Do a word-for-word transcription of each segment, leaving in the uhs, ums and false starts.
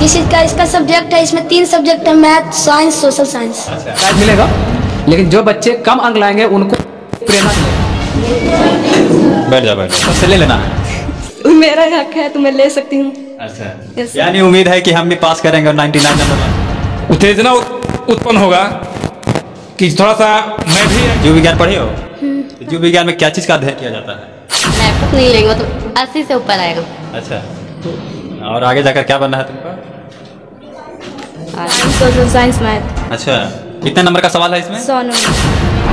इसी का इसका सब्जेक्ट है, इसमें तीन सब्जेक्ट है, मैथ, साइंस, सोशल साइंस। अच्छा मिलेगा, लेकिन जो बच्चे कम अंक लाएंगे उनको प्रेरणा मिलेगी। बैठ जा बैठ जा, सबसे ले लेना है। मेरा हक है तो मैं ले सकती हूँ। अच्छा, यानी उम्मीद है कि हम भी पास करेंगे और निन्यानवे नंबर। उत्तेजना उत्पन्न होगा कि थोड़ा सा मैं भी जीव विज्ञान पढ़े हो? जीव विज्ञान में क्या चीज़ का अध्ययन किया जाता है? लैपटॉप नहीं लेंगे तो अस्सी से ऊपर आएगा। अच्छा, और आगे जाकर क्या बनना है तुमको? Social science, math. अच्छा, कितने नंबर का सवाल है इसमें? सौ नंबर।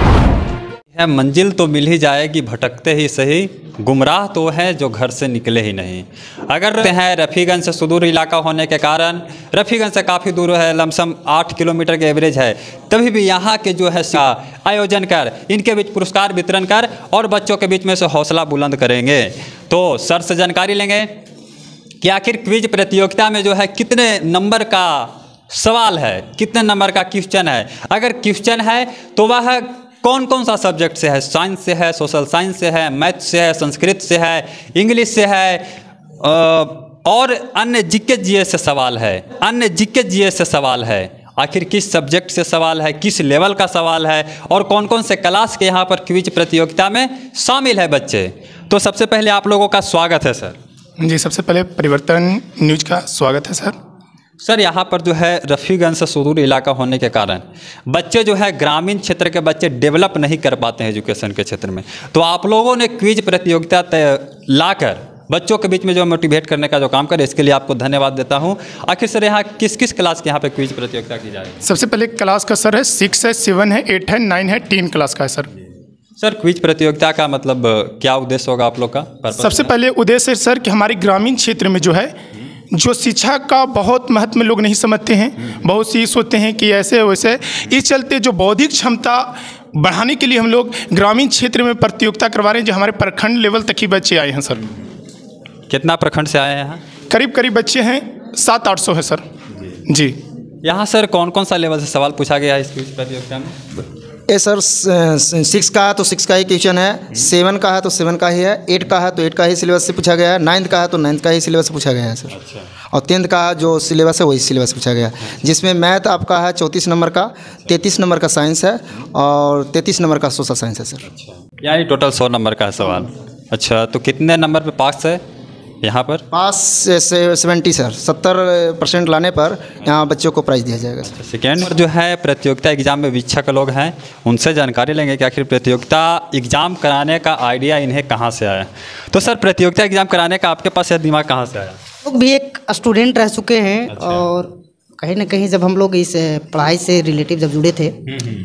है मंजिल तो मिल ही जाएगी भटकते ही सही, गुमराह तो है जो घर से निकले ही नहीं। अगर हैं रफ़ीगंज से सुदूर इलाका होने के कारण, रफ़ीगंज से काफ़ी दूर है, लमसम आठ किलोमीटर के एवरेज है, तभी भी यहाँ के जो है आयोजन कर, इनके बीच पुरस्कार वितरण कर और बच्चों के बीच में से हौसला बुलंद करेंगे। तो सर से जानकारी लेंगे कि आखिर क्विज प्रतियोगिता में जो है कितने नंबर का सवाल है, कितने नंबर का क्वेश्चन है। अगर क्वेश्चन है तो वह कौन कौन सा सब्जेक्ट से है, साइंस से है, सोशल साइंस से है, मैथ से है, संस्कृत से है, इंग्लिश से है, और अन्य जीके जीएस से सवाल है, अन्य जीके जीएस से सवाल है। आखिर किस सब्जेक्ट से सवाल है, किस लेवल का सवाल है और कौन कौन से क्लास के यहाँ पर क्विज प्रतियोगिता में शामिल है बच्चे। तो सबसे पहले आप लोगों का स्वागत है सर। जी, सबसे पहले परिवर्तन न्यूज़ का स्वागत है सर। सर यहाँ पर जो है रफ़ीगंज से सुदूर इलाका होने के कारण बच्चे जो है ग्रामीण क्षेत्र के बच्चे डेवलप नहीं कर पाते हैं एजुकेशन के क्षेत्र में, तो आप लोगों ने क्विज प्रतियोगिता लाकर बच्चों के बीच में जो मोटिवेट करने का जो काम करे, इसके लिए आपको धन्यवाद देता हूँ। आखिर सर यहाँ किस किस क्लास के यहाँ पे क्विज प्रतियोगिता की जाए? सबसे पहले क्लास का सर है सिक्स है, सेवन है, एट है, नाइन है, टेन क्लास का है सर। सर क्विज प्रतियोगिता का मतलब क्या उद्देश्य होगा आप लोग का? सबसे पहले उद्देश्य है सर कि हमारे ग्रामीण क्षेत्र में जो है जो शिक्षा का बहुत महत्व लोग नहीं समझते हैं, बहुत सी सोचते हैं कि ऐसे वैसे, इस चलते जो बौद्धिक क्षमता बढ़ाने के लिए हम लोग ग्रामीण क्षेत्र में प्रतियोगिता करवा रहे हैं, जो हमारे प्रखंड लेवल तक ही बच्चे आए हैं सर। कितना प्रखंड से आए हैं यहाँ? करीब करीब बच्चे हैं सात आठ सौ है सर। जी, यहाँ सर कौन कौन सा लेवल से सवाल पूछा गया है इस क्विज प्रतियोगिता में? ए सर सिक्स का है तो सिक्स का ही क्वेश्चन है, सेवन का है तो सेवन का ही है, एट का है तो एट का ही सिलेबस से पूछा गया है, नाइन्थ का है तो नाइन्थ का ही सिलेबस से पूछा गया है सर। अच्छा। और टेंथ का जो सिलेबस है वही सिलेबस पूछा गया है, जिसमें मैथ आपका है चौंतीस नंबर का, तैंतीस नंबर का साइंस है और तैंतीस नंबर का सोशल साइंस है सर। अच्छा, यानी टोटल सौ नंबर का है सवाल। अच्छा, तो कितने नंबर पे पास है यहाँ पर? पास से सेवेंटी सर, सत्तर परसेंट लाने पर यहाँ बच्चों को प्राइज़ दिया जाएगा सर। सेकेंड नंबर जो है प्रतियोगिता एग्जाम में वीक्षक लोग हैं, उनसे जानकारी लेंगे कि आखिर प्रतियोगिता एग्जाम कराने का आइडिया इन्हें कहाँ से आया। तो सर प्रतियोगिता एग्जाम कराने का आपके पास यह दिमाग कहाँ से आया? लोग भी एक स्टूडेंट रह चुके हैं। अच्छा। और कहीं ना कहीं जब हम लोग इस पढ़ाई से रिलेटिव जब जुड़े थे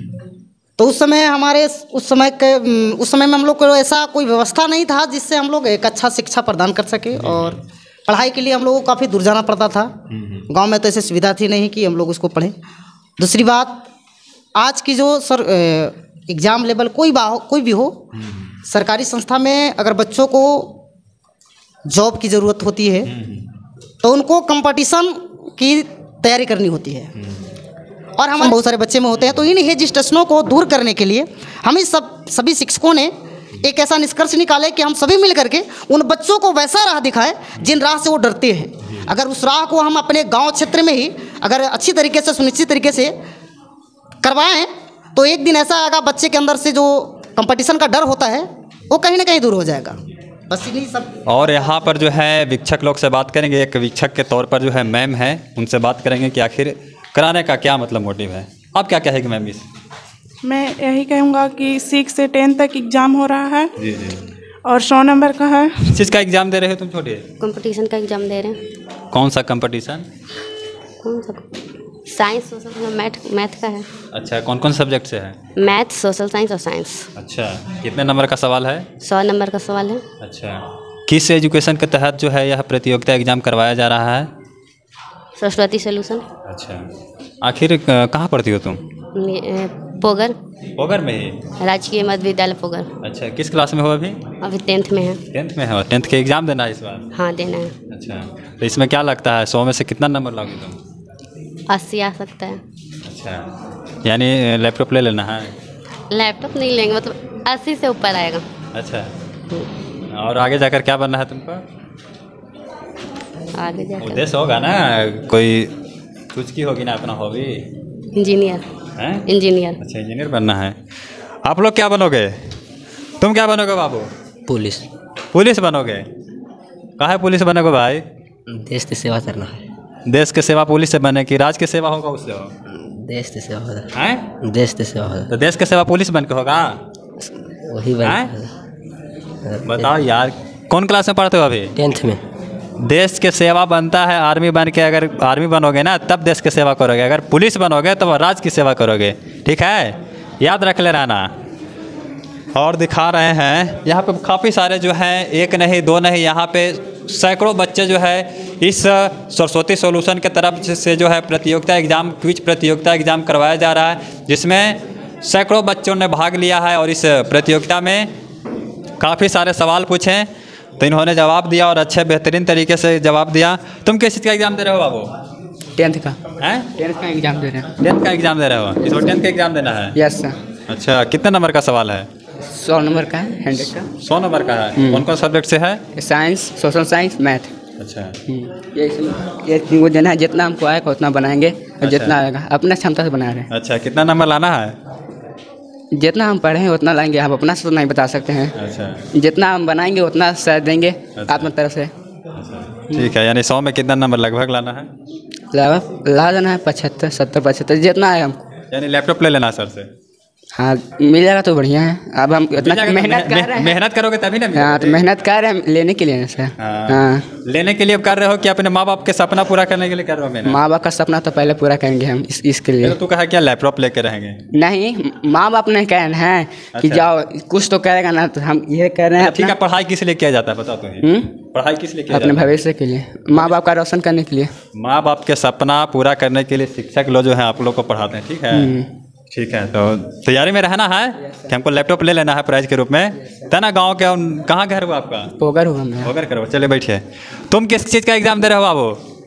तो उस समय हमारे उस समय के उस समय में हम लोग को ऐसा कोई व्यवस्था नहीं था जिससे हम लोग एक अच्छा शिक्षा प्रदान कर सके, और पढ़ाई के लिए हम लोगों को काफ़ी दूर जाना पड़ता था। गांव में तो ऐसी सुविधा थी नहीं कि हम लोग उसको पढ़ें। दूसरी बात, आज की जो सर एग्ज़ाम लेवल कोई बा कोई भी हो, सरकारी संस्था में अगर बच्चों को जॉब की ज़रूरत होती है तो उनको कंपटीशन की तैयारी करनी होती है, और हम बहुत सारे बच्चे में होते हैं। तो इन हेजिटेशनों को दूर करने के लिए हम इस सब सभी शिक्षकों ने एक ऐसा निष्कर्ष निकाले कि हम सभी मिल करके उन बच्चों को वैसा राह दिखाएं जिन राह से वो डरते हैं। अगर उस राह को हम अपने गांव क्षेत्र में ही अगर अच्छी तरीके से सुनिश्चित तरीके से करवाएं तो एक दिन ऐसा आएगा बच्चे के अंदर से जो कंपटीशन का डर होता है वो कहीं ना कहीं दूर हो जाएगा। बस इन्हीं सब। और यहाँ पर जो है वीक्षक लोग से बात करेंगे। एक वीक्षक के तौर पर जो है मैम है, उनसे बात करेंगे कि आखिर कराने का क्या मतलब मोटिव है। आप क्या कहेंगे मैम इस? मैं यही कहूँगा कि सिक्स से टेन तक एग्ज़ाम हो रहा है। जी जी। और सौ नंबर का है। किस चीज़ का एग्ज़ाम दे रहे हो तुम छोटे? कंपटीशन का एग्ज़ाम दे रहे हैं। कौन सा कंपटीशन? कौन सा? साइंस, सोशल, मैथ मैथ का है। अच्छा, कौन कौन सब्जेक्ट से है? मैथ, सोशल साइंस और साइंस। अच्छा, कितने नंबर का सवाल है? सौ नंबर का सवाल है। अच्छा, किस एजुकेशन के तहत जो है यह प्रतियोगिता एग्जाम करवाया जा रहा है? सरस्वती सॉल्यूशन। अच्छा, आखिर कहाँ पढ़ती हो तुम? पोगर। पोगर में ही? राजकीय मध्य विद्यालय पोगर। अच्छा, किस क्लास में हो अभी? अभी टेंथ में है। टेंथ में हो? टेंथ के एग्जाम देना है इस बार? हाँ, देना है। अच्छा, तो इसमें क्या लगता है सौ में से कितना नंबर लाओगे तुम? अस्सी आ सकता है। अच्छा, यानी लैपटॉप ले लेना है? लैपटॉप नहीं लेंगे, मतलब अस्सी से ऊपर आएगा। अच्छा, और आगे जाकर क्या बनना है तुमको? आगे जाकर उद्देश्य होगा ना, कोई कुछ की होगी ना अपना हॉबी। इंजीनियर। हैं? इंजीनियर। अच्छा, इंजीनियर बनना है। आप लोग क्या बनोगे? तुम क्या बनोगे बाबू? पुलिस। पुलिस बनोगे? काहे पुलिस बनोगे भाई? देश की सेवा करना। देश की सेवा पुलिस से बने कि राज की सेवा होगा उससे हो? देश की सेवा होगा। हैं? देश की सेवा होगा। तो देश की सेवा पुलिस बन के होगा? वही बन। बताओ यार, कौन क्लास में पढ़ते हो अभी? टेंथ में। देश की सेवा बनता है आर्मी बन के, अगर आर्मी बनोगे ना तब देश की सेवा करोगे, अगर पुलिस बनोगे तो राज की सेवा करोगे। ठीक है, याद रख ले रहना। और दिखा रहे हैं यहाँ पे काफ़ी सारे जो हैं, एक नहीं दो नहीं, यहाँ पे सैकड़ों बच्चे जो है इस सरस्वती सॉल्यूशन के तरफ से जो है प्रतियोगिता एग्ज़ाम, क्विज प्रतियोगिता एग्ज़ाम करवाया जा रहा है, जिसमें सैकड़ों बच्चों ने भाग लिया है। और इस प्रतियोगिता में काफ़ी सारे सवाल पूछे तो इन्होंने जवाब दिया और अच्छे बेहतरीन तरीके से जवाब दिया। तुम किस चीज़ का एग्ज़ाम दे रहे हो बाबू? टेंथ का। हैं? टेंथ का एग्ज़ाम दे रहे हैं। टेंथ का एग्ज़ाम दे रहे हो? इस बार टेंथ का एग्ज़ाम देना है? Yes sir. अच्छा, कितने नंबर का सवाल है? सौ नंबर का है, हंड्रेड का। सौ नंबर का है। कौन कौन सब्जेक्ट से है? Science, social science, math. अच्छा, ये ये तीन को देना है, जितना हमको आएगा उतना बनाएंगे और जितना आएगा अपना क्षमता से बना रहे हैं। अच्छा, कितना नंबर लाना है? जितना हम पढ़े हैं उतना लाएंगे, हम अपना से तो नहीं बता सकते हैं। अच्छा, जितना हम बनाएंगे उतना शायद देंगे। अच्छा। अपनी तरफ से। ठीक है, यानी सौ में कितना नंबर लगभग लाना है? ला ला देना है पचहत्तर, सत्तर, पचहत्तर, जितना आए हमको। यानी लैपटॉप ले लेना सर से। हाँ, मिल जाएगा तो बढ़िया है। अब हम इतना मेहनत कर रहे हैं। मेहनत करोगे तभी ना। हाँ, तो मेहनत कर रहे हैं लेने के लिए सर। हाँ, लेने के लिए कर रहे हो कि अपने माँ बाप के सपना पूरा करने के लिए कर रहे हो? मेहनत माँ बाप का सपना तो पहले पूरा करेंगे हम, इस इसके लिए। तो तू कहा क्या लैपटॉप लेके रहेंगे? नहीं, माँ बाप ने कहना है कि जाओ कुछ तो करेगा ना, तो हम ये कह रहे हैं। ठीक है, पढ़ाई किस लिए किया जाता है बताओ तो? पढ़ाई किस लिए किया अपने भविष्य के लिए, माँ बाप का रोशन करने के लिए। माँ बाप के सपना पूरा करने के लिए शिक्षक लोग जो है आप लोग को पढ़ाते हैं। ठीक है, ठीक है। तो तैयारी में रहना है कि हमको लैपटॉप ले लेना है प्राइज के रूप में। तना गांव के कहाँ घर हुआ आपका? पोगर हुआ मैं। पोगर करो, चले बैठिए। तुम किस चीज़ का एग्ज़ाम दे रहे हो बाबू?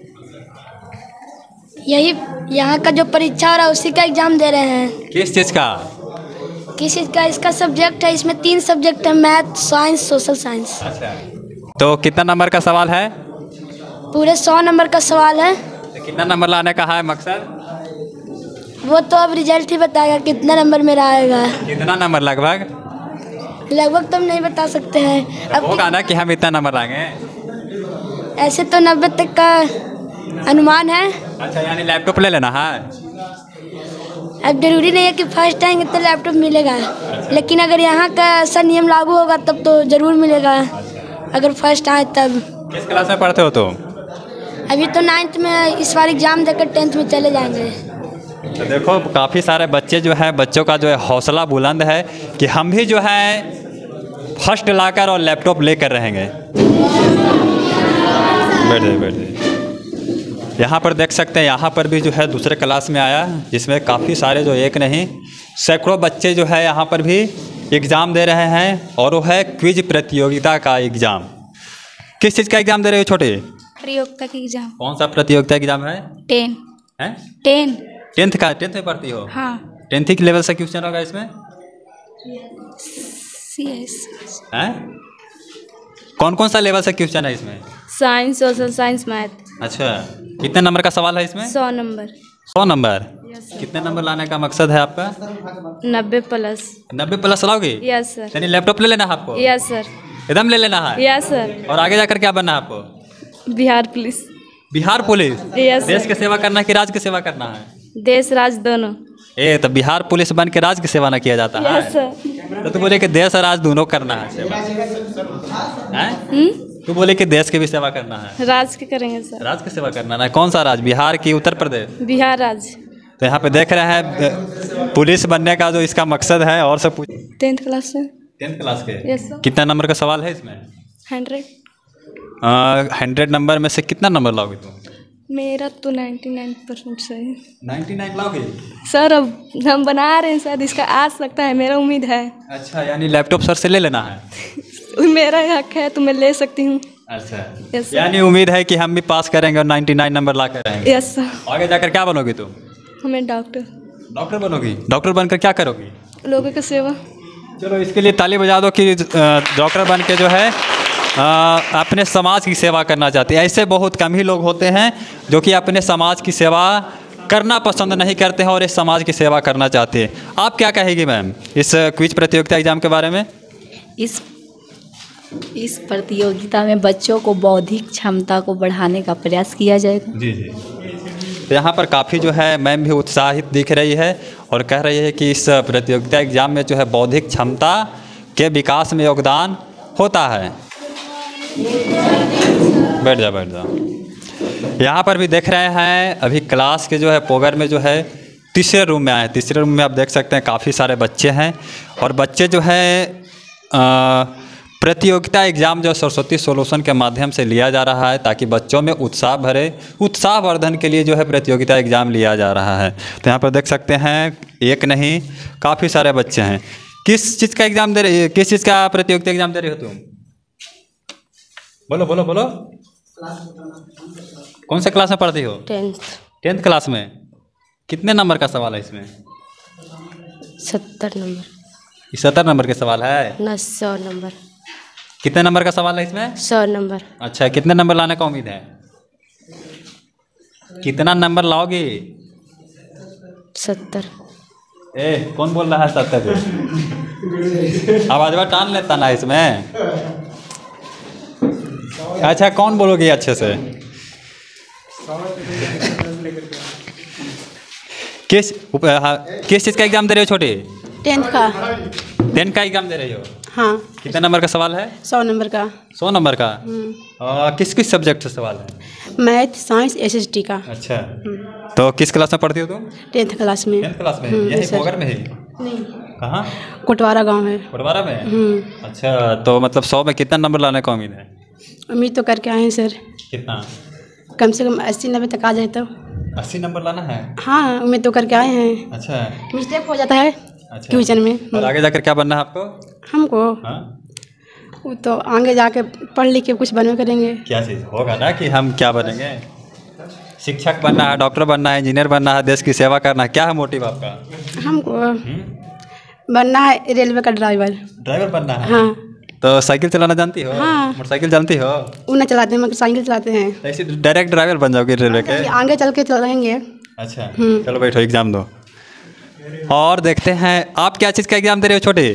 यही यहाँ का जो परीक्षा हो रहा है उसी का एग्जाम दे रहे हैं। किस चीज़ का? किस चीज़ का? इसका सब्जेक्ट है, इसमें तीन सब्जेक्ट है, मैथ, साइंस, सोशल साइंस। अच्छा, तो कितना नंबर का सवाल है? पूरे सौ नंबर का सवाल है। तो कितना नंबर लाने का है मकसद? वो तो अब रिजल्ट ही बताएगा कितना नंबर मेरा आएगा। कितना नंबर लगभग? लगभग तो हम नहीं बता सकते हैं। अब होगा ना कि हम इतना नंबर लाएंगे? ऐसे तो नब्बे तक का अनुमान है। अच्छा, यानी लैपटॉप ले लेना है? अब जरूरी नहीं है कि फर्स्ट आएंगे तो लैपटॉप मिलेगा, लेकिन अगर यहाँ का ऐसा नियम लागू होगा तब तो ज़रूर मिलेगा। अगर फर्स्ट आए तब। किस क्लास में पढ़ते हो तुम? अभी तो नाइन्थ में, इस बार एग्जाम देकर टेंथ में चले जाएंगे। तो देखो काफ़ी सारे बच्चे जो है, बच्चों का जो है हौसला बुलंद है कि हम भी जो है फर्स्ट लाकर और लैपटॉप लेकर रहेंगे। बैठ जाइए, बैठ जाइए। यहाँ पर देख सकते हैं, यहाँ पर भी जो है दूसरे क्लास में आया, जिसमें काफ़ी सारे जो एक नहीं सैकड़ों बच्चे जो है यहाँ पर भी एग्ज़ाम दे रहे हैं। और वो है क्विज प्रतियोगिता का एग्ज़ाम। किस चीज़ का एग्ज़ाम दे रहे हो छोटे? प्रतियोगिता की एग्जाम। कौन सा प्रतियोगिता एग्ज़ाम है? टेन। है? टेन। टेंथ का? टेंथ में पढ़ती हो? हाँ। टेंथ की लेवल से क्वेश्चन होगा इसमें? C S. हैं? कौन कौन सा लेवल से क्वेश्चन है इसमें? Science, social science, math. अच्छा, कितने नंबर का सवाल है इसमें? सौ नंबर। सौ नंबर? कितने नंबर लाने का मकसद है आपका? नब्बे प्लस। नब्बे प्लस लाओगे? Yes sir. यानी लैपटॉप ले लेना है आपको? Yes sir. एकदम ले लेना है? Yes sir. और आगे जाकर क्या बनना है आपको? Bihar police. Bihar police? Yes. देश की सेवा करना है कि राज्य की सेवा करना है? देश राज्य दोनों। ए तो बिहार पुलिस बन के राज्य की सेवा ना किया जाता है? Yes sir. तो तू बोले कि देश और राज्य दोनों करना है सेवा? हैं? तू बोले कि देश की भी सेवा करना है? राज्य के करेंगे सर। राज्य की सेवा करना है। कौन सा राज्य? बिहार की उत्तर प्रदेश? बिहार राज्य। तो यहाँ पे देख रहे हैं पुलिस बनने का जो इसका मकसद है। और सब टेंथ क्लास से। टेंथ क्लास के? Yes sir. कितना नंबर का सवाल है इसमें? हंड्रेड। हंड्रेड नंबर में से कितना नंबर लाओगे तुम? मेरा तो नाइन्टी नाइन परसेंट सही है। नाइन्टी नाइन लाओगे? सर अब हम बना रहे हैं, शायद इसका आ सकता है, मेरा उम्मीद है। अच्छा, यानी लैपटॉप सर से ले लेना है? मेरा हक है तो मैं ले सकती हूँ। अच्छा, यस सर। यानी उम्मीद है कि हम भी पास करेंगे और नाइन्टी नाइन नंबर ला कर रहेंगे? Yes sir. आगे जाकर क्या बनोगी तुम? हमें डॉक्टर। डॉक्टर बनोगी? डॉक्टर बनकर क्या करोगी? लोगों की सेवा। चलो इसके लिए ताली बजा दो कि डॉक्टर बन के जो है आ, अपने समाज की सेवा करना चाहते हैं। ऐसे बहुत कम ही लोग होते हैं जो कि अपने समाज की सेवा करना पसंद नहीं करते हैं और इस समाज की सेवा करना चाहते हैं। आप क्या कहेंगी मैम इस क्विज प्रतियोगिता एग्जाम के बारे में? इस इस प्रतियोगिता में बच्चों को बौद्धिक क्षमता को बढ़ाने का प्रयास किया जाएगा। जी जी। तो यहाँ पर काफ़ी जो है मैम भी उत्साहित दिख रही है और कह रही है कि इस प्रतियोगिता एग्जाम में जो है बौद्धिक क्षमता के विकास में योगदान होता है। बैठ जाओ बैठ जाओ। यहाँ पर भी देख रहे हैं अभी क्लास के जो है पोगर में जो है तीसरे रूम में आए। तीसरे रूम में आप देख सकते हैं काफ़ी सारे बच्चे हैं और बच्चे जो है प्रतियोगिता एग्ज़ाम जो सरस्वती सॉल्यूशन के माध्यम से लिया जा रहा है ताकि बच्चों में उत्साह भरे, उत्साह वर्धन के लिए जो है प्रतियोगिता एग्ज़ाम लिया जा रहा है। तो यहाँ पर देख सकते हैं एक नहीं काफ़ी सारे बच्चे हैं। किस चीज़ का एग्ज़ाम दे रहे, किस चीज़ का प्रतियोगिता एग्ज़ाम दे रहे हो तुम? बोलो बोलो बोलो। कौन से क्लास में पढ़ती हो? टेंथ। टेंथ क्लास में। कितने नंबर का सवाल है इसमें? सत्तर नंबर। सत्तर नंबर के सवाल है ना सौ नंबर। कितने नंबर का सवाल है इसमें? सौ नंबर। अच्छा, कितने नंबर लाने का उम्मीद है? कितना नंबर लाओगे? सत्तर। ए कौन बोल रहा है सत्तर? आवाज टान लेता ना इसमें। अच्छा कौन बोलोगे अच्छे से? किस किस चीज़ का एग्जाम दे रहे हो छोटे? टेंथ का। टेंथ का एग्जाम दे रहे हो? हाँ। कितने नंबर का सवाल है? सौ नंबर का। सौ नंबर का। आ, किस किस सब्जेक्ट से सवाल है? मैथ, साइंस, एसएसटी का। अच्छा, तो किस क्लास में पढ़ती हो तुम? टेंथ क्लास में। टेंथ क्लास में? यही पोगर में ही? नहीं। कहाँ? कोटवारा गांव है। कोटवारा में? अच्छा, तो मतलब सौ में कितना नंबर लाने का उम्मीद है? उम्मीद तो करके आए हैं सर। कितना? कम से कम अस्सी नब्बे तक आ जाए तो। अस्सी नंबर लाना है? हाँ, उम्मीद तो करके आए हैं। अच्छा, मिस्टेक हो जाता है अच्छा ट्यूशन में। और आगे जाकर क्या बनना है आपको? हमको हाँ? वो तो आगे जाके पढ़ लिख के कुछ बनवे करेंगे। क्या चीज़ होगा ना कि हम क्या बनेंगे? शिक्षक बनना है, डॉक्टर बनना है, इंजीनियर बनना है, देश की सेवा करना है। क्या है मोटिव आपका? हमको बनना है रेलवे का ड्राइवर। ड्राइवर बनना है? हाँ। तो साइकिल चलाना जानती हो? हाँ। मोटरसाइकिल जानती हो? उन्हें चलाते हैं, मोटरसाइकिल चलाते हैं। ऐसे डायरेक्ट ड्राइवर बन जाओगे रेलवे के? आगे चल के चलाएंगे। अच्छा, चलो बैठो एग्जाम दो। और देखते हैं आप क्या चीज़ का एग्जाम दे रहे हो छोटे?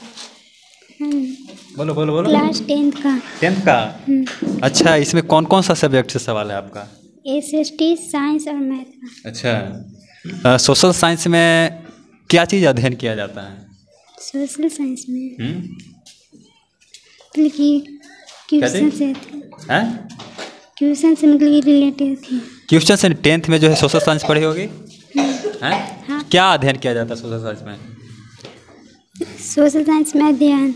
बोलो बोलो बोलो। क्लास टेंथ का। टेंथ का? अच्छा, इसमें कौन कौन सा सब्जेक्ट से सवाल है आपका? एसएसटी, साइंस और मैथ। अच्छा, सोशल साइंस में क्या चीज़ अध्ययन किया जाता है? सोशल साइंस में मतलब कि क्वेश्चन से हैं? क्वेश्चन से मतलब कि रिलेटेड थी। क्वेश्चन से टेंथ में जो है सोशल साइंस पढ़ी होगी हैं? हाँ। क्या अध्ययन किया जाता है सोशल साइंस में? सोशल साइंस में अध्ययन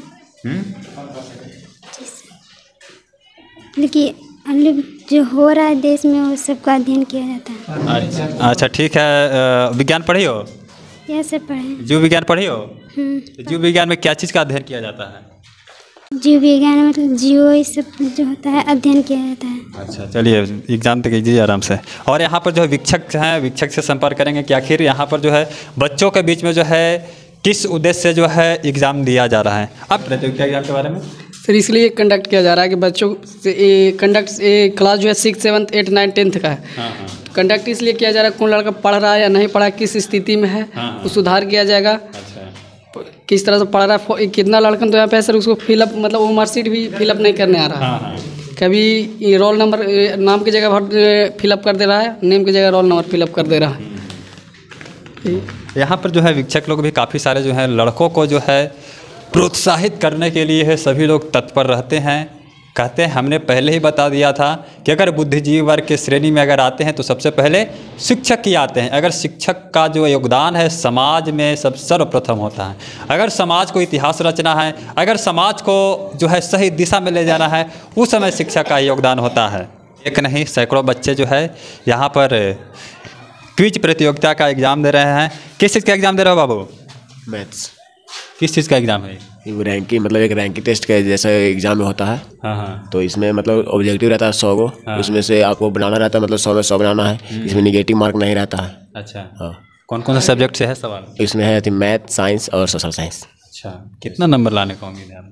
मतलब कि मतलब जो हो रहा है देश में वो सबका अध्ययन किया जाता है। अच्छा अच्छा ठीक है। विज्ञान पढ़ी हो? यह सब पढ़े। जीव विज्ञान पढ़ी हो? जीव विज्ञान में क्या चीज़ का अध्ययन किया जाता है? जीव विज्ञान मतलब जीव ये सब जो होता है अध्ययन किया जाता है। अच्छा, चलिए एग्जाम तक कीजिए आराम से। और यहाँ पर जो है शिक्षक हैं, शिक्षक से संपर्क करेंगे कि आखिर यहाँ पर जो है बच्चों के बीच में जो है किस उद्देश्य से जो है एग्ज़ाम दिया जा रहा है। अब प्रतियोगिता एग्जाम के बारे में सर इसलिए कंडक्ट किया जा रहा है कि बच्चों से कंडक्ट क्लास जो है six seventh eight nine tenth का है। हाँ हाँ। कंडक्ट इसलिए किया जा रहा है कौन लड़का पढ़ रहा है या नहीं पढ़ा, किस स्थिति में है, हाँ हाँ। वो सुधार किया जाएगा। अच्छा। किस तरह से पढ़ रहा है, कितना लड़कन तो यहाँ पे है सर उसको फिलअप मतलब वो मार्कशीट भी फिलअप नहीं करने आ रहा है। हाँ हाँ। कभी रोल नंबर नाम की जगह फिलअप कर दे रहा है, नेम की जगह रोल नंबर फिलअप कर दे रहा है। यहाँ पर जो है शिक्षक लोग भी काफ़ी सारे जो है लड़कों को जो है प्रोत्साहित करने के लिए है सभी लोग तत्पर रहते हैं। कहते हैं हमने पहले ही बता दिया था कि अगर बुद्धिजीवी वर्ग के श्रेणी में अगर आते हैं तो सबसे पहले शिक्षक ही आते हैं। अगर शिक्षक का जो योगदान है समाज में सब सर्वप्रथम होता है। अगर समाज को इतिहास रचना है, अगर समाज को जो है सही दिशा में ले जाना है, उस समय शिक्षक का योगदान होता है। एक नहीं सैकड़ों बच्चे जो है यहाँ पर क्विज प्रतियोगिता का एग्ज़ाम दे रहे हैं। किस चीज़ का एग्ज़ाम दे रहे हो बाबू? मैथ्स। किस चीज़ का एग्ज़ाम है? वो रैंकिंग मतलब एक रैंकिंग टेस्ट का जैसा एग्जाम में होता है। हाँ हाँ। तो इसमें मतलब ऑब्जेक्टिव रहता है सौ को। हाँ। उसमें से आपको बनाना रहता है मतलब सौ में सौ बनाना है। इसमें निगेटिव मार्क नहीं रहता है। अच्छा हाँ। कौन कौन से सब्जेक्ट से है सवाल? इसमें है मैथ, साइंस और सोशल साइंस। अच्छा, कितना नंबर लाने का उम्मीद है आपका?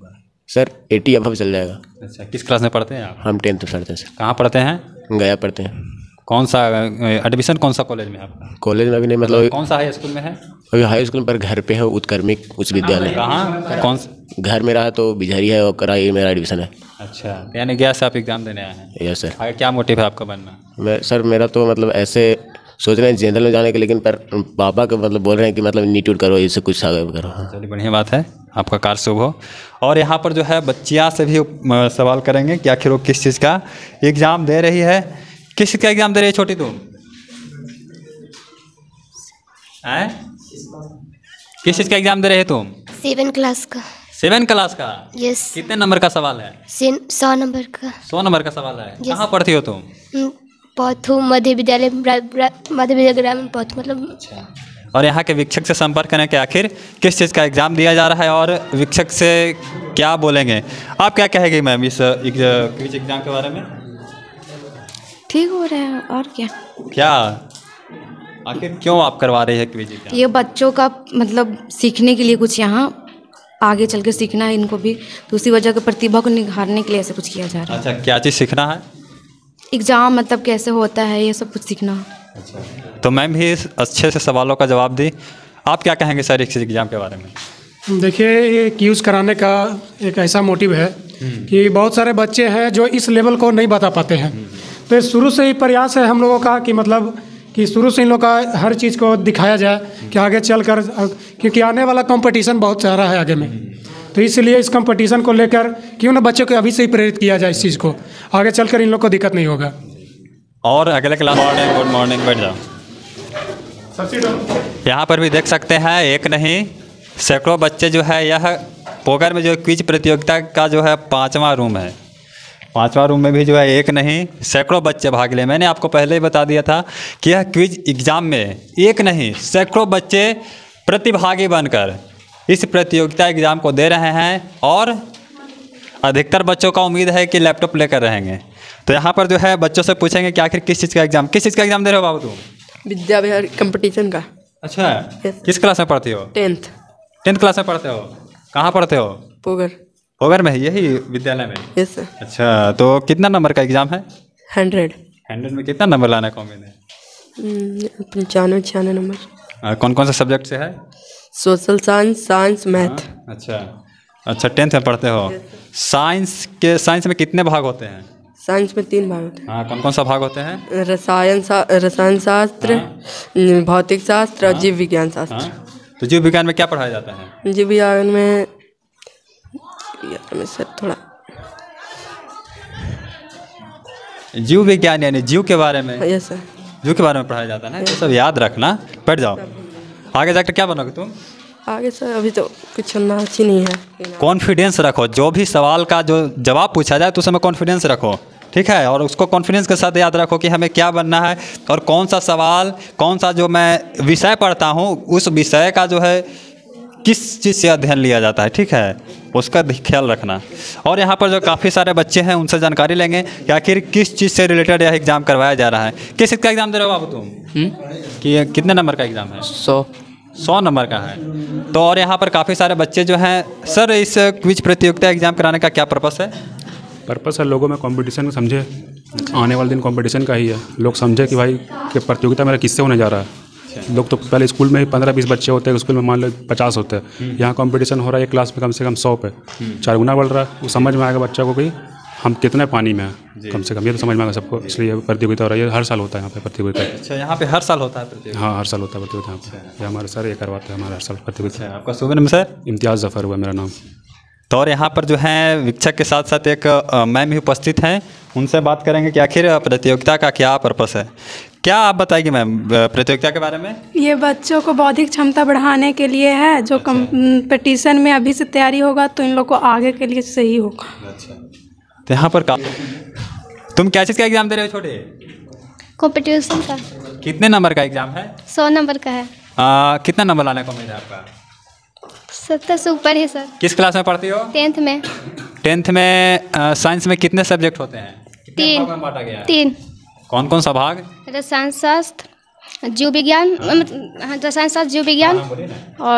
सर एटी अब चल जाएगा। अच्छा, किस क्लास में पढ़ते हैं आप? हम टेंथ में पढ़ते हैं सर। कहाँ पढ़ते हैं? गया पढ़ते हैं। कौन सा एडमिशन कौन सा कॉलेज में आपका? कॉलेज में अभी नहीं, मतलब कौन सा हाई स्कूल में है? अभी हाई स्कूल पर घर पे है उत्कर्मिक उच्च विद्यालय। कहाँ? कौन? घर में रहा तो बिझरी है और कराई मेरा एडमिशन है। अच्छा, यानी गया से आप एग्जाम देने आए हैं? Yes sir. आगे क्या मोटिव है आपका बनना? मैं सर मेरा तो मतलब ऐसे सोच रहे हैं जनरल में जाने के, लेकिन पर पापा को मतलब बोल रहे हैं कि मतलब नीट करो, इससे कुछ आगे करो। चलिए बढ़िया बात है, आपका कार्य शुभ हो। और यहाँ पर जो है बच्चियाँ से भी सवाल करेंगे कि आखिर वो किस चीज़ का एग्ज़ाम दे रही है। किस चीज़ का एग्ज़ाम दे रही है छोटी तुम? हैं? किस चीज़ का एग्ज़ाम दे रहे तुम? सेवन क्लास का। सेवन क्लास का? यस। कितने नंबर का सवाल है? सौ नंबर का। सौ नंबर का सवाल है। कहाँ पढ़ती हो तुम? पौथू मध्य विद्यालय, मध्य विद्यालय ग्रामीण पौथू मतलब। अच्छा। और यहाँ के शिक्षक से संपर्क करें कि आखिर किस चीज़ का एग्ज़ाम दिया जा रहा है और शिक्षक से क्या बोलेंगे। आप क्या कहेंगे मैम इस क्विज एग्ज़ाम के बारे में? ठीक हो रहा है और क्या क्या आखिर क्यों आप करवा रहे हैं क्विज एग्जाम? ये बच्चों का मतलब सीखने के लिए कुछ यहाँ आगे चल के सीखना है इनको भी, तो उसी वजह की प्रतिभा को निखारने के लिए ऐसे कुछ किया जा रहा है। अच्छा, क्या चीज़ सीखना है? एग्ज़ाम मतलब कैसे होता है ये सब कुछ सीखना। अच्छा, तो मैम भी अच्छे से सवालों का जवाब दी। आप क्या कहेंगे सर इस एग्ज़ाम के बारे में? देखिए, ये क्यूज़ कराने का एक ऐसा मोटिव है कि बहुत सारे बच्चे हैं जो इस लेवल को नहीं बता पाते हैं, तो ये शुरू से ही प्रयास है हम लोगों का कि मतलब कि शुरू से इन लोग का हर चीज़ को दिखाया जाए कि आगे चलकर, क्योंकि आने वाला कंपटीशन बहुत सारा है आगे में, तो इसलिए इस कंपटीशन को लेकर क्यों ना बच्चों को अभी से ही प्रेरित किया जाए इस चीज़ को, आगे चलकर इन लोग को दिक्कत नहीं होगा। और अगले क्लास मॉर्निंग गुड मॉर्निंग बैठ जाओ। यहाँ पर भी देख सकते हैं एक नहीं सैकड़ों बच्चे जो है, यह पोगर में जो क्विज प्रतियोगिता का जो है पाँचवा रूम है। पांचवा रूम में भी जो है एक नहीं सैकड़ों बच्चे भाग ले। मैंने आपको पहले ही बता दिया था कि यह क्विज एग्ज़ाम में एक नहीं सैकड़ों बच्चे प्रतिभागी बनकर इस प्रतियोगिता एग्ज़ाम को दे रहे हैं और अधिकतर बच्चों का उम्मीद है कि लैपटॉप लेकर रहेंगे। तो यहाँ पर जो है बच्चों से पूछेंगे कि आखिर किस चीज़ का एग्ज़ाम किस चीज़ का एग्ज़ाम दे रहे हो बाबू तुम? विद्या विहार कंपटीशन का। अच्छा, किस क्लास में पढ़ती हो? टेंथ। टेंथ क्लास में पढ़ते हो? कहाँ पढ़ते हो? पोगर। पोगर में यही विद्यालय में? Yes sir. अच्छा, तो कितना नंबर का एग्ज़ाम है? हंड्रेड। हंड्रेड में कितना नंबर लाने का उम्मीद है? पंचानवे छियानवे नंबर। कौन कौन से सब्जेक्ट से है? Social science, science, math. अच्छा अच्छा, टेंथ में पढ़ते हो। साइंस के साइंस में कितने भाग होते हैं? साइंस में तीन भाग होते हैं। हाँ, कौन कौन सा भाग होते हैं? रसायन रसायन शास्त्र, भौतिक शास्त्र और जीव विज्ञान शास्त्र। तो जीव विज्ञान में क्या पढ़ाया जाता है? जीव विज्ञान में सर थोड़ा जीव विज्ञान यानी जीव के बारे में? Yes sir. जीव के बारे में पढ़ाया जाता है ना, तो सब याद रखना। बैठ जाओ। आगे जाकर क्या बनोगे तुम? आगे सर अभी तो कुछ अच्छी नहीं है। कॉन्फिडेंस रखो, जो भी सवाल का जो जवाब पूछा जाए तो उसमें कॉन्फिडेंस रखो, ठीक है? और उसको कॉन्फिडेंस के साथ याद रखो कि हमें क्या बनना है और कौन सा सवाल, कौन सा जो मैं विषय पढ़ता हूँ उस विषय का जो है किस चीज़ से अध्ययन लिया जाता है, ठीक है? उसका ख्याल रखना। और यहाँ पर जो काफ़ी सारे बच्चे हैं उनसे जानकारी लेंगे कि आखिर किस चीज़ से रिलेटेड यह एग्ज़ाम करवाया जा रहा है। किस चीज़ का एग्ज़ाम दे रहे हो बाबू तुम? कि कितने नंबर का एग्ज़ाम है? सौ सौ नंबर का है। तो और यहाँ पर काफ़ी सारे बच्चे जो हैं, सर इस क्विज प्रतियोगिता एग्ज़ाम कराने का क्या पर्पस है? पर्पस है लोगों में कंपटीशन समझे, आने वाले दिन कंपटीशन का ही है। लोग समझे कि भाई कि प्रतियोगिता मेरा किससे होने जा रहा है। लोग तो पहले स्कूल में ही पंद्रह बीस बच्चे होते हैं, स्कूल में मान लो पचास होते हैं, यहाँ कंपटीशन हो रहा है एक क्लास में कम से कम सौ पे, चार गुना बढ़ रहा है। वो समझ में आएगा बच्चा को कि हम कितने पानी में हैं, कम से कम ये तो समझ में आएगा सबको। इसलिए प्रतियोगिता हो रही है, हर साल होता है यहाँ पे प्रतियोगिता। अच्छा, यहाँ पे हर साल होता है प्रतियोगिता? हाँ, हर साल होता है प्रतियोगिता यहाँ पे। ये हमारे सर ये करवाते हैं हमारे हर साल प्रतियोगिता। आपका शुभ नाम सर? इम्तियाज़ ज़फ़र हुआ मेरा नाम। तो और यहाँ पर जो है शिक्षक के साथ साथ एक मैम भी उपस्थित हैं, उनसे बात करेंगे कि आखिर प्रतियोगिता का क्या पर्पस है। क्या आप बताएंगे मैम प्रतियोगिता के बारे में? ये बच्चों को बौद्धिक क्षमता बढ़ाने के लिए है, जो कंपटीशन में अभी से तैयारी होगा तो इन लोग को आगे के लिए सही होगा। अच्छा, तो यहाँ पर तुम क्या चीज़ का एग्ज़ाम दे रहे हो छोटे? कंपटीशन का। कितने नंबर का एग्ज़ाम है? सौ नंबर का है। आ, कितना नंबर लाने का उम्मीद है आपका? सत्तर से ऊपर है सर। किस क्लास में पढ़ती हो? टेंथ में। टेंथ में साइंस में कितने सब्जेक्ट होते हैं? तीन। बांटा गया है? तीन। कौन कौन सा भाग? रसायन शास्त्र, जीव विज्ञान, रसायन शास्त्र, जीव विज्ञान और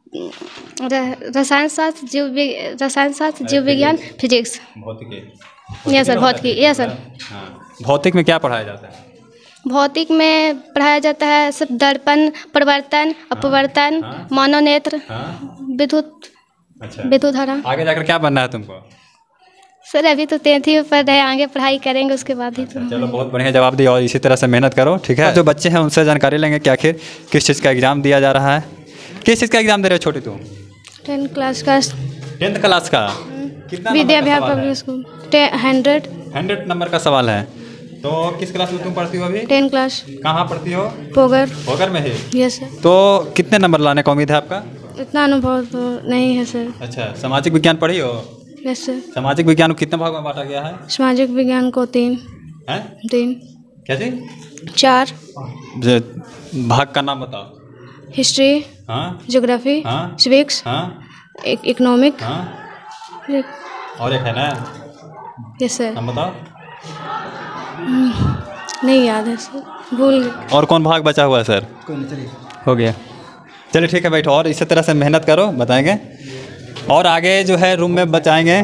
र- रसायन शास्त्र जीव वि- रसायन शास्त्र जीव विज्ञान फिजिक्स। भौतिकी यस सर भौतिकी यस सर। हाँ भौतिक में क्या पढ़ाया जाता है? भौतिक में पढ़ाया जाता है सब दर्पण परिवर्तन अपवर्तन मनोनेत्र विद्युत अच्छा विद्युत धारा। आगे जाकर क्या बनना है तुमको? सर अभी तो टेंथ ही में पढ़ रहे हैं आगे पढ़ाई करेंगे उसके बाद ही तो। चलो बहुत बढ़िया जवाब दिया और इसी तरह से मेहनत करो ठीक है। जो बच्चे हैं उनसे जानकारी लेंगे कि आखिर किस चीज़ का एग्ज़ाम दिया जा रहा है। किस चीज़ का एग्ज़ाम दे रहे हो छोटी तुम? टेंथ क्लास का टेंथ क्लास का कितना विद्या नंबर का विहार सवाल है? Public school hundred hundred number का सवाल है। तो किस क्लास में तुम पढ़ती हो अभी? Ten class. कहाँ पढ़ती हो? पोगर। पोगर में ही? Yes sir. तो कितने नंबर लाने का उम्मीद है आपका? इतना अनुभव तो नहीं है सर। अच्छा सामाजिक विज्ञान पढ़ी हो? Yes sir. सामाजिक विज्ञान को कितने भाग में बांटा गया है? सामाजिक विज्ञान को तीन हैं? तीन क्या चीज? चार जे- भाग का नाम बताओ। हिस्ट्री हाँ ज्योग्राफी हाँ सिविक्स हाँ इकोनॉमिक हाँ और एक है ना? Yes sir. नाम बताओ। हम्म, नहीं याद है सर भूल गए। और कौन भाग बचा हुआ है सर? हो गया चलिए ठीक है बैठो और इसी तरह से मेहनत करो बताएंगे और आगे जो है रूम में बचाएंगे।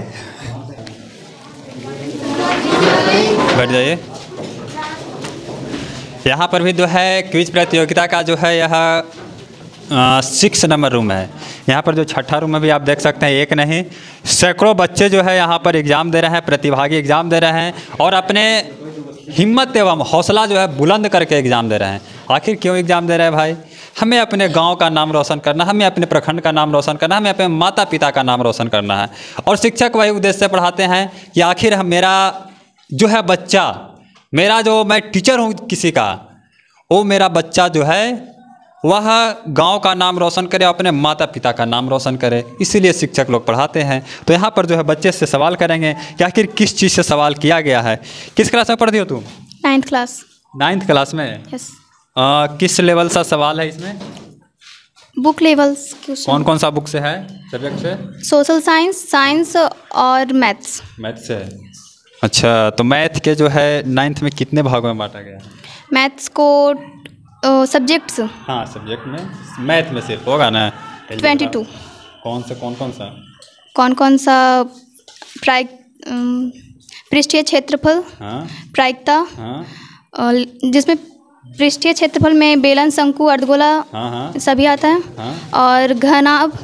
बैठ जाइए। यहाँ पर भी जो है क्विज प्रतियोगिता का जो है यह सिक्स नंबर रूम है। यहाँ पर जो छठा रूम में भी आप देख सकते हैं एक नहीं सैकड़ों बच्चे जो है यहाँ पर एग्ज़ाम दे रहे हैं प्रतिभागी एग्ज़ाम दे रहे हैं और अपने हिम्मत एवं हौसला जो है बुलंद करके एग्ज़ाम दे रहे हैं। आखिर क्यों एग्ज़ाम दे रहे हैं भाई? हमें अपने गांव का नाम रोशन करना, हमें अपने प्रखंड का नाम रोशन करना, हमें अपने माता पिता का नाम रोशन करना है। और शिक्षक वही उद्देश्य से पढ़ाते हैं कि आखिर हम मेरा जो है बच्चा मेरा जो मैं टीचर हूँ किसी का वो मेरा बच्चा जो है वह गांव का नाम रोशन करे अपने माता पिता का नाम रोशन करे इसीलिए शिक्षक लोग पढ़ाते हैं। तो यहाँ पर जो है बच्चे से सवाल करेंगे कि आखिर किस चीज़ से सवाल किया गया है। किस क्लास में पढ़ती हो तुम? Ninth class. नाइन्थ क्लास में? यस। आ, किस लेवल सा सवाल है इसमें? Book levels question. कौन कौन सा बुक से है सब्जेक्ट से? सोशल साइंस साइंस और मैथ्स। मैथ से। अच्छा तो मैथ के जो है नाइन्थ में कितने भागों में बांटा गया? मैथ्स को सब्जेक्ट्स हाँ सब्जेक्ट में मैथ में सिर्फ होगा ना ट्वेंटी टू। कौन सा कौन कौन सा कौन कौन सा प्राय पृष्ठीय क्षेत्रफल हाँ प्रायिकता हाँ जिसमें पृष्ठीय क्षेत्रफल में बेलन शंकु अर्धगोला हाँ हाँ सभी आता है हाँ और घनाभ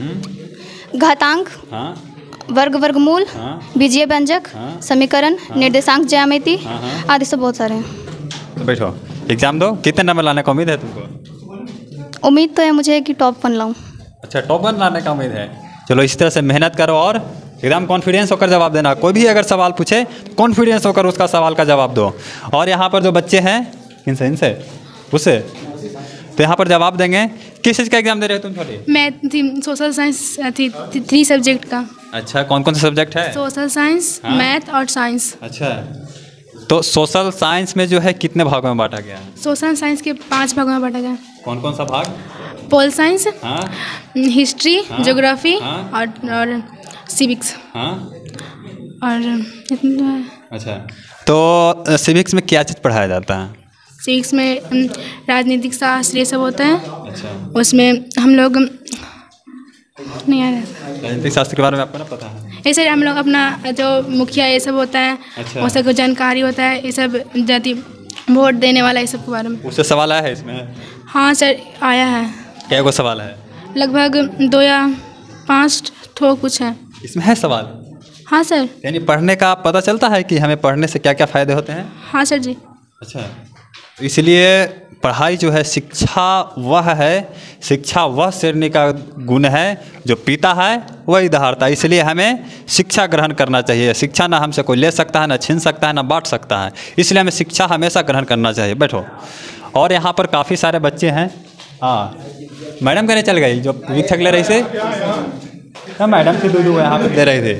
घातांक हाँ वर्ग वर्गमूल हाँ बीजीय व्यंजक हाँ समीकरण निर्देशांक ज्यामिति हाँ हाँ आदि सब बहुत सारे हैं। तो बैठो एग्जाम दो। कितने नंबर लाने का उम्मीद है तुमको? उम्मीद तो है मुझे कि टॉप वन लाऊं। अच्छा टॉप वन लाने का उम्मीद है। चलो इसी तरह से मेहनत करो और एकदम कॉन्फिडेंस होकर जवाब देना। कोई भी अगर सवाल पूछे कॉन्फिडेंस होकर उसका सवाल का जवाब दो। और यहाँ पर जो बच्चे हैं इनसे इनसे उससे तो यहाँ पर जवाब देंगे। किस चीज़ का एग्जाम दे रहे हो तुम छोटी? मैथ थी सोशल साइंस थी थ्री सब्जेक्ट का। अच्छा कौन कौन सा सब्जेक्ट है? सोशल साइंस हाँ? मैथ और साइंस। अच्छा तो सोशल साइंस में जो है कितने भागों में बांटा गया है? सोशल साइंस के पांच भागों में बांटा गया। कौन कौन सा भाग? पोल साइंस हाँ हिस्ट्री हाँ? ज्योग्राफी हाँ? और और सिविक्स हाँ और इतना है। अच्छा तो सिविक्स में क्या चीज़ पढ़ाया जाता है? सिविक्स में उम, राजनीतिक शास्त्र ये सब होता है। अच्छा उसमें हम लोग नहीं आ रहा राजनीतिक शास्त्र के बारे में आपको ना पता है? ऐसे हम लोग अपना जो मुखिया ये सब होता है अच्छा। वो सब को जानकारी होता है ये सब जाति वोट देने वाला ये सब के बारे में। उससे सवाल आया है इसमें? हाँ सर आया है। क्या को सवाल है? लगभग दो या पाँच ठो कुछ है इसमें है सवाल? हाँ सर। यानी पढ़ने का पता चलता है कि हमें पढ़ने से क्या क्या फ़ायदे होते हैं? हाँ सर जी। अच्छा तो इसलिए पढ़ाई जो है शिक्षा वह है शिक्षा वह श्रेणी का गुण है जो पीता है वही दहाड़ता है। इसलिए हमें शिक्षा ग्रहण करना चाहिए। शिक्षा ना हमसे कोई ले सकता है ना छीन सकता है ना बांट सकता है। इसलिए हमें शिक्षा हमेशा ग्रहण करना चाहिए। बैठो। और यहाँ पर काफ़ी सारे बच्चे हैं। हाँ मैडम कहने चल गई जो शिक्षक ले रही थे हाँ मैडम से दो दो यहाँ पर दे रहे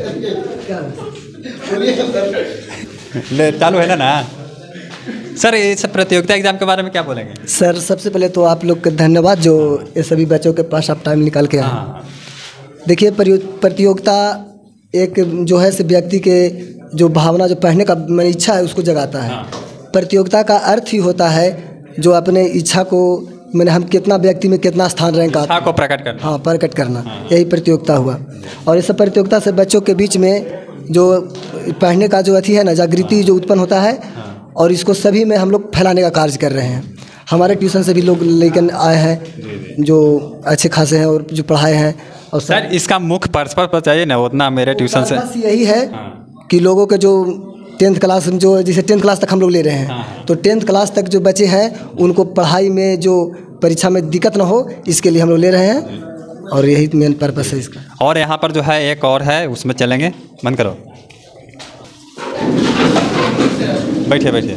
थे ले चालू है ना ना सर। ये सब प्रतियोगिता एग्जाम के बारे में क्या बोलेंगे? सर सबसे पहले तो आप लोग का धन्यवाद जो ये सभी बच्चों के पास आप टाइम निकाल के आए। देखिए प्रतियोगिता एक जो है से व्यक्ति के जो भावना जो पढ़ने का मन इच्छा है उसको जगाता है। प्रतियोगिता का अर्थ ही होता है जो अपने इच्छा को मैंने हम कितना व्यक्ति में कितना स्थान रैंक आता को प्रकट करना। हाँ, प्रकट करना, यही प्रतियोगिता हुआ। और इस प्रतियोगिता से बच्चों के बीच में जो पढ़ने का जो अथी है ना, जागृति जो उत्पन्न होता है, और इसको सभी में हम लोग फैलाने का कार्य कर रहे हैं। हमारे ट्यूशन से भी लोग लेकर आए हैं जो अच्छे खासे हैं और जो पढ़ाए हैं। और सर इसका मुख्य पर्पस बताइए ना, उतना मेरे ट्यूशन से यही है कि लोगों के जो टेंथ क्लास में जो जैसे टेंथ क्लास तक हम लोग ले रहे हैं, तो टेंथ क्लास तक जो बच्चे हैं उनको पढ़ाई में जो परीक्षा में दिक्कत ना हो, इसके लिए हम लोग ले रहे हैं, और यही मेन पर्पस है इसका। और यहाँ पर जो है एक और है, उसमें चलेंगे। बंद करो, बैठिए बैठिए।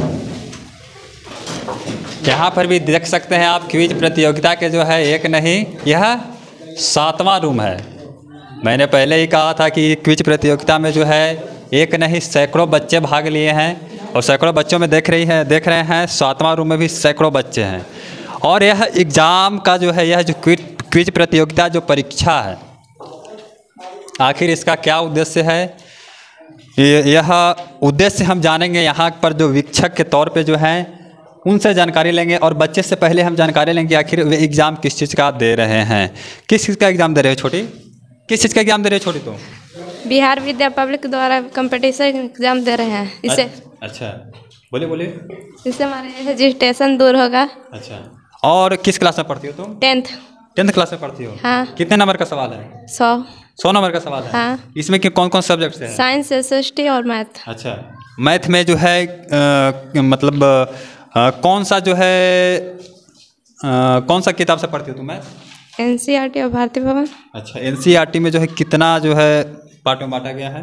यहाँ पर भी देख सकते हैं आप क्विज प्रतियोगिता के जो है एक नहीं, यह सातवां रूम है। मैंने पहले ही कहा था कि क्विज प्रतियोगिता में जो है एक नहीं सैकड़ों बच्चे भाग लिए हैं, और सैकड़ों बच्चों में देख रही है देख रहे हैं सातवां रूम में भी सैकड़ों बच्चे हैं। और यह एग्ज़ाम का जो है, यह जो क्विज क्विज प्रतियोगिता जो परीक्षा है, आखिर इसका क्या उद्देश्य है, यह उद्देश्य हम जानेंगे। यहाँ पर जो वीक्षक के तौर पे जो हैं उनसे जानकारी लेंगे, और बच्चे से पहले हम जानकारी लेंगे आखिर वे एग्ज़ाम किस चीज़ का दे रहे हैं। किस चीज़ का एग्ज़ाम दे रहे हो छोटी? किस चीज़ का एग्ज़ाम दे रहे हो छोटी? तो बिहार विद्या पब्लिक द्वारा कंपटीशन एग्जाम दे रहे हैं। इससे अच्छा, बोलिए बोलिए। इससे हमारे रजिस्ट्रेशन दूर होगा। अच्छा, और किस क्लास में पढ़ती हो तुम? टेंथ। टेंथ क्लास में पढ़ती हो? हाँ। कितने नंबर का सवाल है? सौ। सौ नंबर का सवाल है? हाँ। इसमें कि कौन कौन सब्जेक्ट है? साइंस, एस एस टी और मैथ। अच्छा, मैथ में जो है आ, मतलब आ, कौन सा जो है आ, कौन सा किताब से पढ़ती हो तुम math? N C R T और भारतीय भवन। अच्छा, एन सी आर टी में जो है कितना जो है पार्ट में बांटा गया है?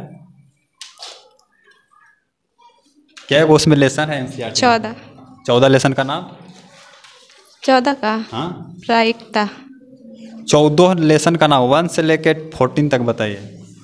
क्या वो उसमें लेसन है एन सी आर टी? चौदह। चौदह लेसन का नाम? चौदह का? हाँ, प्रायिकता। चौदह लेसन का नाम, वन से लेके फोर्टीन तक बताइए।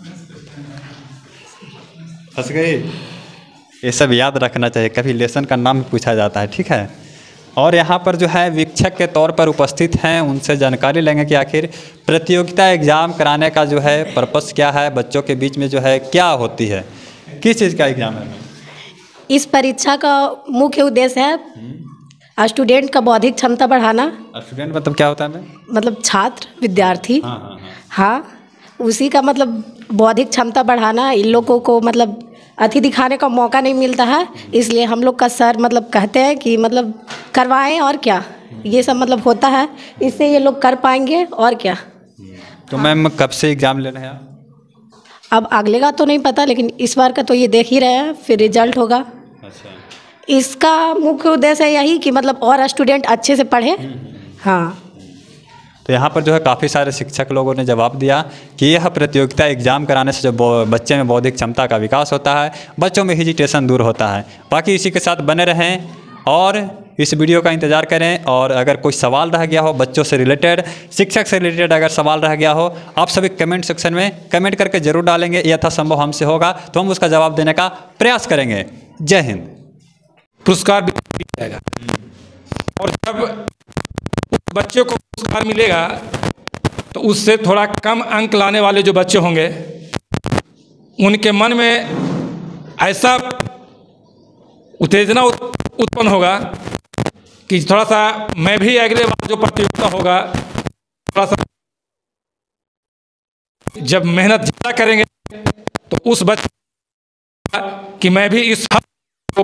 फंस गई? ये सब याद रखना चाहिए, कभी लेसन का नाम पूछा जाता है, ठीक है। और यहाँ पर जो है वीक्षक के तौर पर उपस्थित हैं, उनसे जानकारी लेंगे कि आखिर प्रतियोगिता एग्ज़ाम कराने का जो है पर्पस क्या है, बच्चों के बीच में जो है क्या होती है, किस चीज़ का एग्ज़ाम है। इस परीक्षा का मुख्य उद्देश्य है स्टूडेंट का बौद्धिक क्षमता बढ़ाना। स्टूडेंट मतलब क्या होता है मैं? मतलब छात्र, विद्यार्थी। हाँ हाँ हाँ। हाँ, उसी का मतलब बौद्धिक क्षमता बढ़ाना। इन लोगों को मतलब अति दिखाने का मौका नहीं मिलता है, इसलिए हम लोग का सर मतलब कहते हैं कि मतलब करवाएं, और क्या ये सब मतलब होता है, इससे ये लोग कर पाएंगे और क्या। तो मैम कब से एग्ज़ाम ले रहे हैं आप? अब अगले का तो नहीं पता, लेकिन इस बार का तो ये देख ही रहे हैं, फिर रिजल्ट होगा। अच्छा। इसका मुख्य उद्देश्य यही कि मतलब और स्टूडेंट अच्छे से पढ़े। हाँ। तो यहाँ पर जो है काफ़ी सारे शिक्षक लोगों ने जवाब दिया कि यह प्रतियोगिता एग्ज़ाम कराने से जो बच्चे में बौद्धिक क्षमता का विकास होता है, बच्चों में हेजिटेशन दूर होता है। बाकी इसी के साथ बने रहें और इस वीडियो का इंतज़ार करें। और अगर कोई सवाल रह गया हो बच्चों से रिलेटेड, शिक्षक से रिलेटेड अगर सवाल रह गया हो, आप सभी कमेंट सेक्शन में कमेंट करके ज़रूर डालेंगे। यथासंभव हमसे होगा तो हम उसका जवाब देने का प्रयास करेंगे। जय हिंद। पुरस्कार भी दिया जाएगा, और जब बच्चों को पुरस्कार मिलेगा तो उससे थोड़ा कम अंक लाने वाले जो बच्चे होंगे, उनके मन में ऐसा उत्तेजना उत्पन्न होगा कि थोड़ा सा मैं भी अगले बार जो प्रतियोगिता होगा, थोड़ा सा जब मेहनत ज़्यादा करेंगे तो उस बच्चे कि मैं भी इस को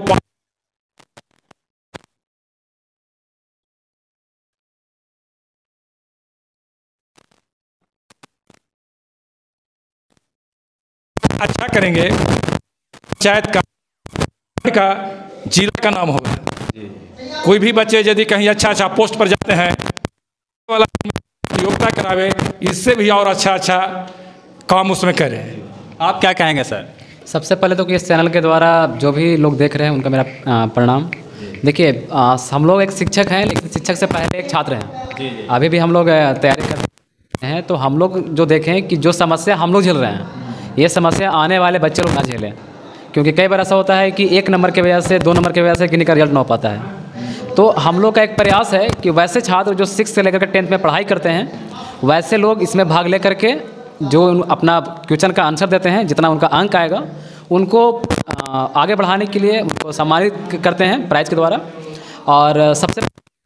अच्छा करेंगे, पंचायत का का जिला का नाम होगा। कोई भी बच्चे यदि कहीं अच्छा अच्छा पोस्ट पर जाते हैं, वाला योग्यता करावे, इससे भी और अच्छा अच्छा काम उसमें करें। आप क्या कहेंगे सर? सबसे पहले तो कि इस चैनल के द्वारा जो भी लोग देख रहे हैं उनका मेरा प्रणाम। देखिए, हम लोग एक शिक्षक हैं, लेकिन शिक्षक से पहले एक छात्र हैं। अभी भी हम लोग तैयारी कर रहे हैं, तो हम लोग जो देखें कि जो समस्या हम लोग झेल रहे हैं, ये समस्या आने वाले बच्चे लोग ना झेलें। क्योंकि कई बार ऐसा होता है कि एक नंबर के वजह से, दो नंबर के वजह से किन्हीं का रिजल्ट ना हो पाता है। तो हम लोग का एक प्रयास है कि वैसे छात्र जो सिक्स से लेकर के टेंथ में पढ़ाई करते हैं, वैसे लोग इसमें भाग ले करके जो अपना क्वेश्चन का आंसर देते हैं, जितना उनका अंक आएगा उनको आगे बढ़ाने के लिए उनको सम्मानित करते हैं प्राइज़ के द्वारा। और सबसे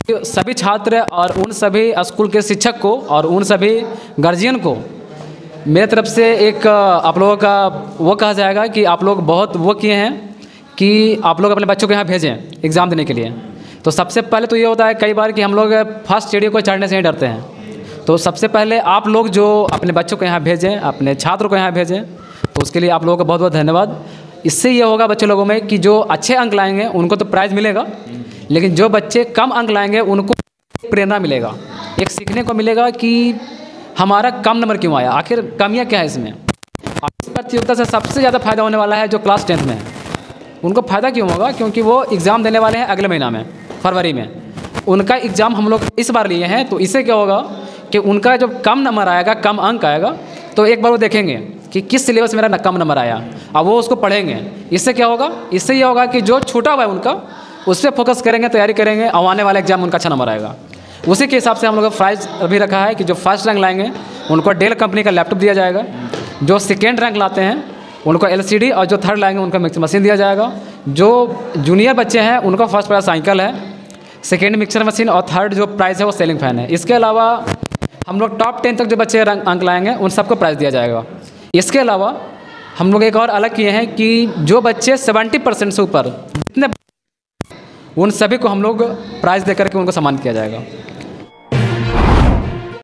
सभी छात्र और उन सभी स्कूल के शिक्षक को और उन सभी गार्जियन को मेरे तरफ से एक आप लोगों का वो कहा जाएगा कि आप लोग बहुत वो किए हैं कि आप लोग अपने बच्चों को यहाँ भेजें एग्ज़ाम देने के लिए। तो सबसे पहले तो ये होता है कई बार कि हम लोग फर्स्ट सीढ़ी को चढ़ने से ही डरते हैं। तो सबसे पहले आप लोग जो अपने बच्चों को यहाँ भेजें, अपने छात्रों को यहाँ भेजें, तो उसके लिए आप लोगों का बहुत बहुत धन्यवाद। इससे ये होगा बच्चे लोगों में कि जो अच्छे अंक लाएंगे उनको तो प्राइज़ मिलेगा, लेकिन जो बच्चे कम अंक लाएंगे उनको प्रेरणा मिलेगा, एक सीखने को मिलेगा कि हमारा कम नंबर क्यों आया, आखिर कमियाँ क्या है इसमें। इस प्रतियोगिता से सबसे ज़्यादा फायदा होने वाला है जो क्लास टेंथ में है, उनको फ़ायदा क्यों होगा, क्योंकि वो एग्ज़ाम देने वाले हैं अगले महीना में, फरवरी में। उनका एग्ज़ाम हम लोग इस बार लिए हैं, तो इससे क्या होगा कि उनका जब कम नंबर आएगा, कम अंक आएगा, तो एक बार वो देखेंगे कि किस सिलेबस में मेरा कम नंबर आया, अब वो उसको पढ़ेंगे। इससे क्या होगा, इससे ये होगा कि जो छूटा हुआ है उनका उस पर फोकस करेंगे, तैयारी करेंगे, और आने वाले एग्जाम में उनका अच्छा नंबर आएगा। उसी के हिसाब से हम लोग का प्राइज़ अभी रखा है कि जो फर्स्ट रैंक लाएंगे उनको डेल कंपनी का लैपटॉप दिया जाएगा, जो सेकेंड रैंक लाते हैं उनको एलसीडी, और जो थर्ड लाएंगे उनको मिक्सर मशीन दिया जाएगा। जो जूनियर बच्चे हैं उनको फर्स्ट प्राइज़ साइकिल है, सेकेंड मिक्सर मशीन, और थर्ड जो प्राइज़ है वो सेलिंग फैन है। इसके अलावा हम लोग टॉप टेन तक जो बच्चे अंक लाएंगे उन सबको प्राइज़ दिया जाएगा। इसके अलावा हम लोग एक और अलग किए हैं कि जो बच्चे सेवेंटी परसेंट से ऊपर जितने उन सभी को हम लोग प्राइज़ दे करके उनको सम्मानित किया जाएगा।